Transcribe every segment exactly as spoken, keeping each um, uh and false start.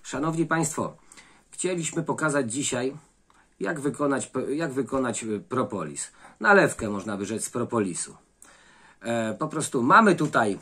Szanowni Państwo, chcieliśmy pokazać dzisiaj, jak wykonać, jak wykonać propolis. Nalewkę, można by rzec, z propolisu. E, po prostu mamy tutaj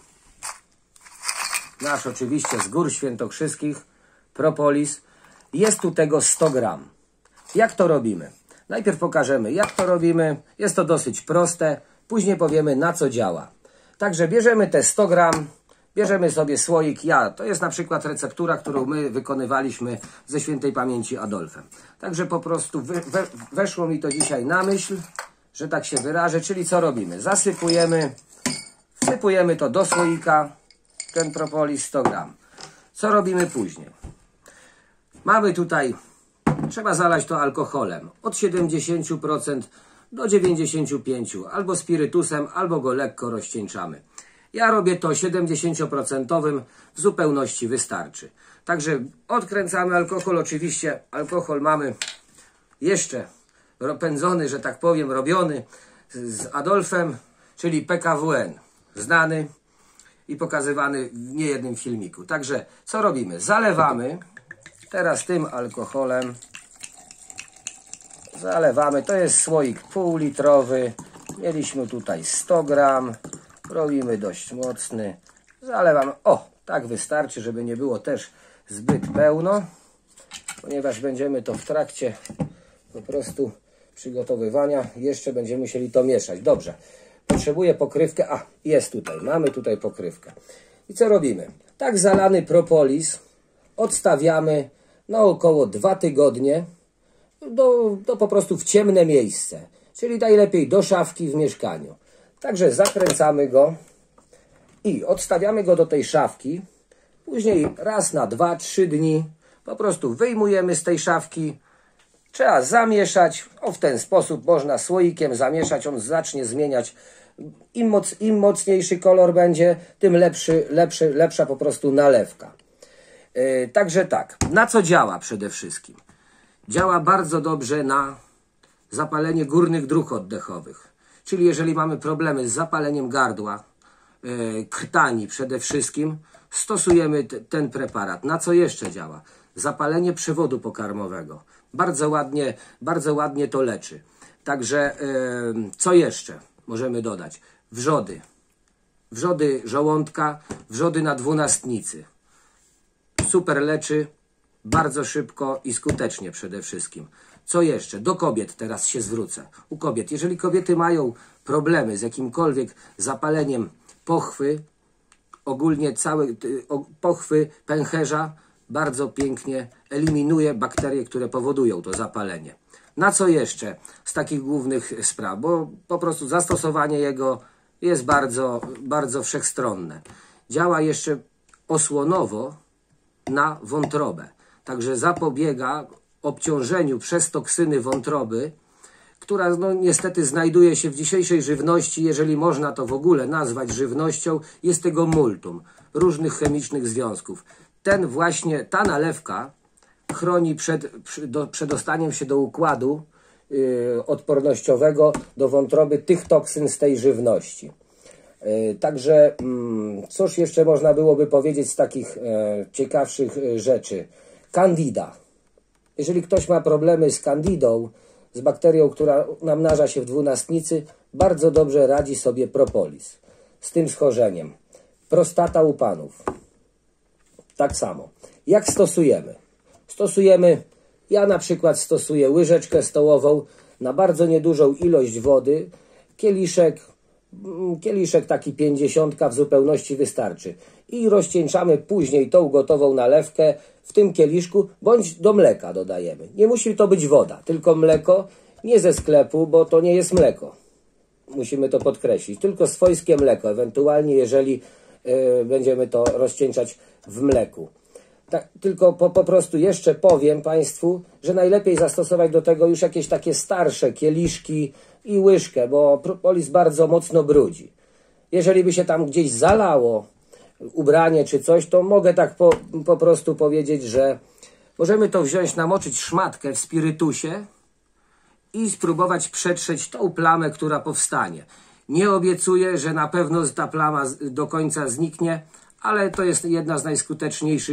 nasz oczywiście z Gór Świętokrzyskich propolis. Jest tu tego sto gram. Jak to robimy? Najpierw pokażemy, jak to robimy. Jest to dosyć proste. Później powiemy, na co działa. Także bierzemy te sto gram. Bierzemy sobie słoik. Ja, to jest na przykład receptura, którą my wykonywaliśmy ze świętej pamięci Adolfem. Także po prostu we, we, weszło mi to dzisiaj na myśl, że tak się wyrażę. Czyli co robimy? Zasypujemy, wsypujemy to do słoika, ten propolis sto gram. Co robimy później? Mamy tutaj, trzeba zalać to alkoholem od siedemdziesięciu procent do dziewięćdziesięciu pięciu procent, albo spirytusem, albo go lekko rozcieńczamy. Ja robię to siedemdziesięcioprocentowym, w zupełności wystarczy. Także odkręcamy alkohol. Oczywiście alkohol mamy jeszcze pędzony, że tak powiem, robiony z Adolfem, czyli P K W N, znany i pokazywany w niejednym filmiku. Także co robimy? Zalewamy teraz tym alkoholem. Zalewamy, to jest słoik półlitrowy. Mieliśmy tutaj sto gram. Robimy dość mocny. Zalewamy. O, tak wystarczy, żeby nie było też zbyt pełno, ponieważ będziemy to w trakcie po prostu przygotowywania. Jeszcze będziemy musieli to mieszać. Dobrze. Potrzebuję pokrywkę. A, jest tutaj. Mamy tutaj pokrywkę. I co robimy? Tak zalany propolis odstawiamy na około dwa tygodnie do, do po prostu w ciemne miejsce. Czyli najlepiej do szafki w mieszkaniu. Także zakręcamy go i odstawiamy go do tej szafki. Później raz na dwa trzy dni po prostu wyjmujemy z tej szafki. Trzeba zamieszać. O, w ten sposób można słoikiem zamieszać. On zacznie zmieniać. Im, moc, im mocniejszy kolor będzie, tym lepszy, lepszy, lepsza po prostu nalewka. Yy, także tak. Na co działa przede wszystkim? Działa bardzo dobrze na zapalenie górnych dróg oddechowych. Czyli jeżeli mamy problemy z zapaleniem gardła, yy, krtani przede wszystkim, stosujemy t, ten preparat. Na co jeszcze działa? Zapalenie przewodu pokarmowego. Bardzo ładnie, bardzo ładnie to leczy. Także yy, co jeszcze możemy dodać? Wrzody. Wrzody żołądka, wrzody na dwunastnicy. Super leczy, bardzo szybko i skutecznie przede wszystkim. Co jeszcze? Do kobiet teraz się zwrócę. U kobiet, jeżeli kobiety mają problemy z jakimkolwiek zapaleniem pochwy, ogólnie całe pochwy, pęcherza, bardzo pięknie eliminuje bakterie, które powodują to zapalenie. Na co jeszcze z takich głównych spraw? Bo po prostu zastosowanie jego jest bardzo, bardzo wszechstronne. Działa jeszcze osłonowo na wątrobę. Także zapobiega obciążeniu przez toksyny wątroby, która no, niestety znajduje się w dzisiejszej żywności, jeżeli można to w ogóle nazwać żywnością, jest tego multum różnych chemicznych związków. Ten właśnie, ta nalewka chroni przed do, przedostaniem się do układu yy, odpornościowego, do wątroby tych toksyn z tej żywności. Yy, także yy, cóż jeszcze można byłoby powiedzieć z takich yy, ciekawszych yy, rzeczy? Candida. Jeżeli ktoś ma problemy z candidą, z bakterią, która namnaża się w dwunastnicy, bardzo dobrze radzi sobie propolis z tym schorzeniem. Prostata u panów. Tak samo. Jak stosujemy? Stosujemy, ja na przykład stosuję łyżeczkę stołową na bardzo niedużą ilość wody. Kieliszek, kieliszek taki pięćdziesiątka w zupełności wystarczy. I rozcieńczamy później tą gotową nalewkę w tym kieliszku, bądź do mleka dodajemy. Nie musi to być woda, tylko mleko, nie ze sklepu, bo to nie jest mleko. Musimy to podkreślić. Tylko swojskie mleko, ewentualnie jeżeli yy, będziemy to rozcieńczać w mleku. Tak, tylko po, po prostu jeszcze powiem Państwu, że najlepiej zastosować do tego już jakieś takie starsze kieliszki i łyżkę, bo propolis bardzo mocno brudzi. Jeżeli by się tam gdzieś zalało ubranie czy coś, to mogę tak po, po prostu powiedzieć, że możemy to wziąć, namoczyć szmatkę w spirytusie i spróbować przetrzeć tą plamę, która powstanie. Nie obiecuję, że na pewno ta plama do końca zniknie, ale to jest jedna z najskuteczniejszych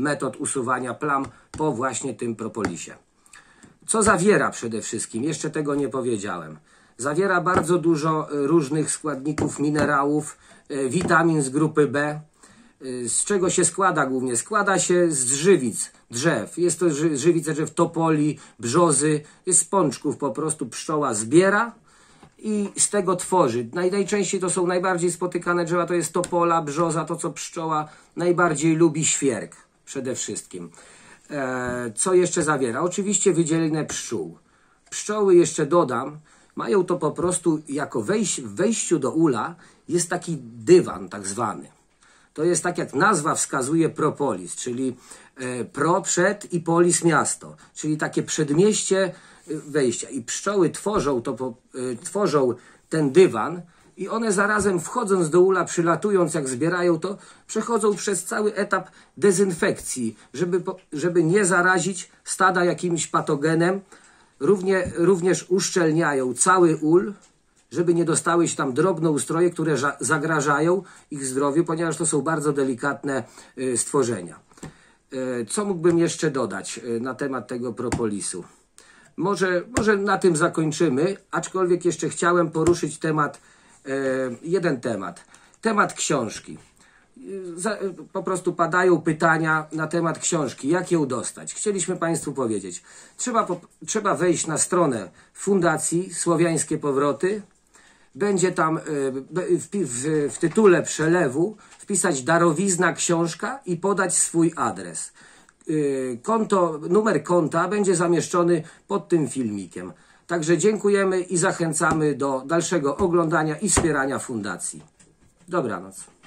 metod usuwania plam po właśnie tym propolisie. Co zawiera przede wszystkim? Jeszcze tego nie powiedziałem. Zawiera bardzo dużo różnych składników, minerałów, witamin z grupy B. Z czego się składa głównie? Składa się z żywic, drzew. Jest to ży żywice drzew topoli, brzozy, jest z pączków po prostu pszczoła zbiera i z tego tworzy. Naj, najczęściej to są najbardziej spotykane drzewa, to jest topola, brzoza, to co pszczoła najbardziej lubi, świerk przede wszystkim. E, co jeszcze zawiera? Oczywiście wydzielinę pszczół. Pszczoły, jeszcze dodam, mają to po prostu jako wejś, w wejściu do ula jest taki dywan tak zwany. To jest tak jak nazwa wskazuje propolis, czyli e, pro przed i polis miasto, czyli takie przedmieście wejścia. I pszczoły tworzą, to, po, e, tworzą ten dywan i one zarazem wchodząc do ula, przylatując jak zbierają to, przechodzą przez cały etap dezynfekcji, żeby, żeby nie zarazić stada jakimś patogenem. Równie, również uszczelniają cały ul, żeby nie dostały się tam drobnoustroje, które zagrażają ich zdrowiu, ponieważ to są bardzo delikatne stworzenia. Co mógłbym jeszcze dodać na temat tego propolisu? Może, może na tym zakończymy, aczkolwiek jeszcze chciałem poruszyć temat, jeden temat. Temat książki. Po prostu padają pytania na temat książki, jak ją dostać. Chcieliśmy Państwu powiedzieć, trzeba, trzeba wejść na stronę Fundacji Słowiańskie Powroty. Będzie tam w, w, w tytule przelewu wpisać darowizna książka i podać swój adres. Konto, numer konta będzie zamieszczony pod tym filmikiem. Także dziękujemy i zachęcamy do dalszego oglądania i wspierania fundacji. Dobranoc.